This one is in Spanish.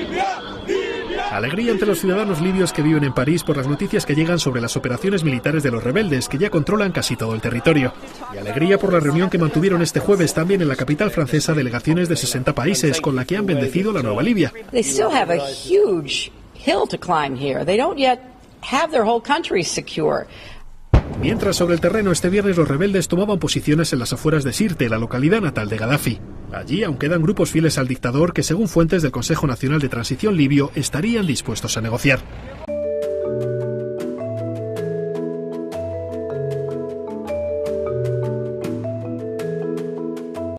Alegría entre los ciudadanos libios que viven en París por las noticias que llegan sobre las operaciones militares de los rebeldes, que ya controlan casi todo el territorio. Y alegría por la reunión que mantuvieron este jueves también en la capital francesa delegaciones de 60 países, con la que han bendecido la nueva Libia. Mientras, sobre el terreno, este viernes los rebeldes tomaban posiciones en las afueras de Sirte, la localidad natal de Gaddafi. Allí aún quedan grupos fieles al dictador que, según fuentes del Consejo Nacional de Transición libio, estarían dispuestos a negociar.